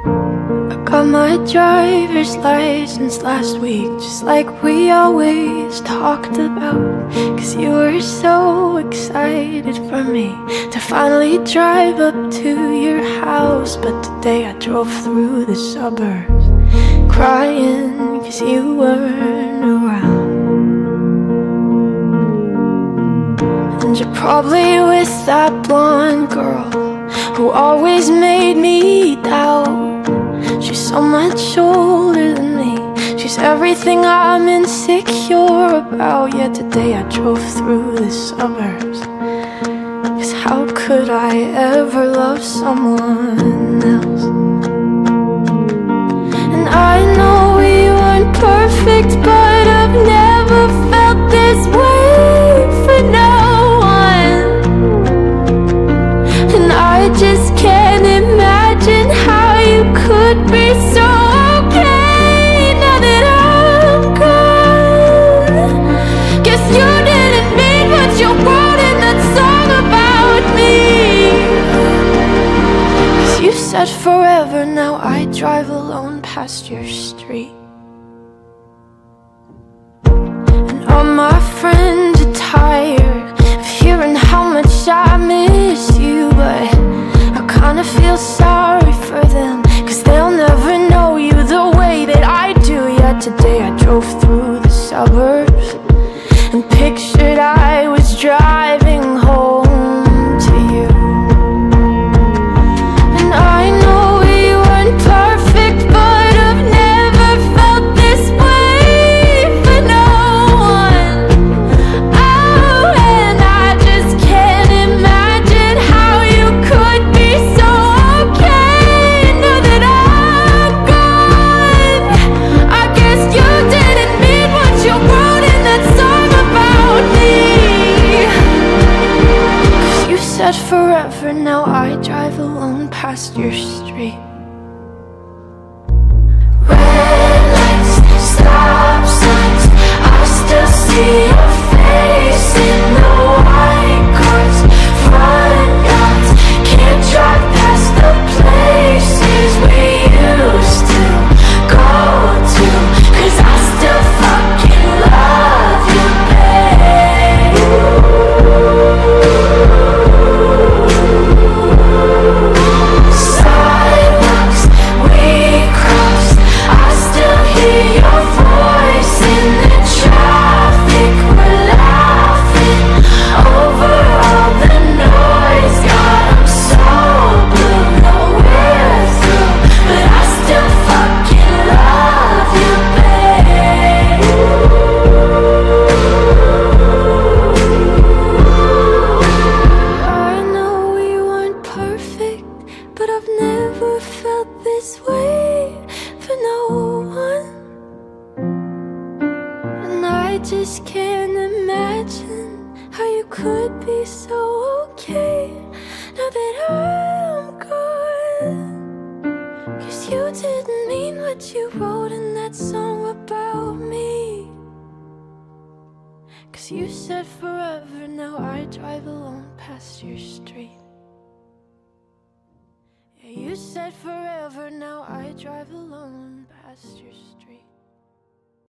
I got my driver's license last week, just like we always talked about. Cause you were so excited for me to finally drive up to your house. But today I drove through the suburbs crying cause you weren't around. And you're probably with that blonde girl who always made me doubt. She's so much older than me, she's everything I'm insecure about. Yet today I drove through the suburbs, cause how could I ever love someone else? And I know we weren't perfect, but I've never felt this way for no one. And I just can't imagine how you could be so okay now that I'm gone. Guess you didn't mean what you wrote in that song about me. Cause you said forever, now I drive alone past your street. And all my friends are tired of hearing how much I miss you, but I kinda feel sorry for them, cause they'll never know you the way that I do. Yet today I drove through the suburbs and pictured I was driving home to you. And I know we weren't perfect, but I've never felt this way for no one. Oh, and I just can't imagine how you could be so okay now that I'm gone. I guess you didn't mean what you wrote in that song about me. Cause you said forever, now I drive alone past your street. Red lights, stop signs, I still see your face in the white cars, front yards. Can't drive past the places we used to go to, cause I still fucking love you, babe. Sidewalks we crossed, I still hear your voice in the traffic. We're laughing over all the noise. God, I'm so blue, no we're through, but I still fucking love you, babe. I know we weren't perfect, but I've never felt this way for no one. And I just can't imagine how you could be so okay now that I'm gone. Cause you didn't mean what you wrote in that song about me. Cause you said forever, now I drive alone past your street. Yeah, you said forever, now I drive alone past your street.